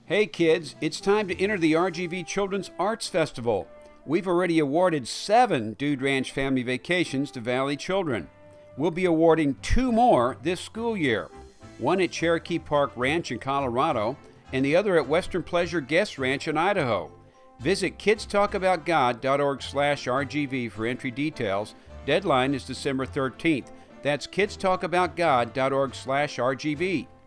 Hey kids, it's time to enter the RGV Children's Arts Festival. We've already awarded 7 Dude Ranch family vacations to Valley children. We'll be awarding 2 more this school year. One at Cherokee Park Ranch in Colorado and the other at Western Pleasure Guest Ranch in Idaho. Visit kidstalkaboutgod.org/RGV for entry details. Deadline is December 13th. That's kidstalkaboutgod.org/RGV.